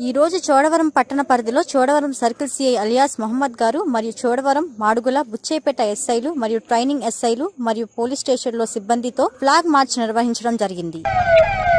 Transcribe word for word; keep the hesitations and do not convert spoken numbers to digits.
ఈ రోజు చోడవరం పట్టణ పరిధిలో Chodavaram circle CI alias Mohammed గారు మరియు చోడవరం మాడుగుల బుచ్చేపేట ఎస్ఐలు మరియు ట్రైనింగ్ ఎస్ఐలు మరియు పోలీస్ స్టేషన్లో సిబ్బందితో ఫ్లాగ్ మార్చ్ నిర్వహించడం జరిగింది.